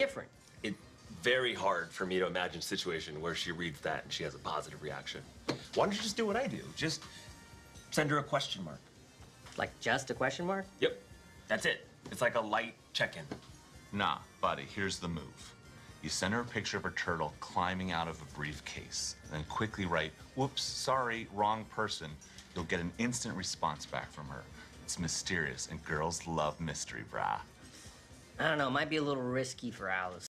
different. It's very hard for me to imagine a situation where she reads that and she has a positive reaction. Why don't you just do what I do? Just send her a question mark. Like just a question mark? Yep, that's it. It's like a light check-in. Nah, buddy, here's the move. You send her a picture of her turtle climbing out of a briefcase, then quickly write, "Whoops, sorry, wrong person." You'll get an instant response back from her. It's mysterious, and girls love mystery, brah. I don't know, it might be a little risky for Alice.